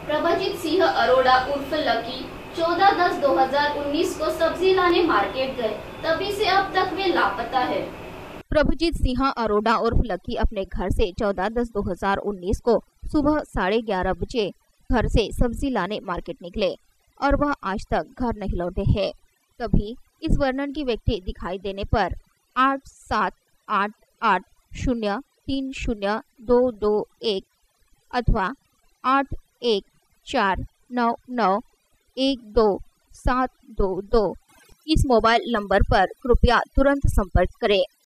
प्रभजीत सिंह अरोड़ा उर्फ लकी 14/10/2019 को सब्जी लाने मार्केट गए, तभी से अब तक वे लापता है। प्रभजीत सिंह अरोड़ा उर्फ लकी अपने घर से 14/10/2019 को सुबह 11:30 बजे घर से सब्जी लाने मार्केट निकले और वह आज तक घर नहीं लौटे हैं। तभी इस वर्णन की व्यक्ति दिखाई देने पर 8788030221 अथवा 8149912722 इस मोबाइल नंबर पर कृपया तुरंत संपर्क करें।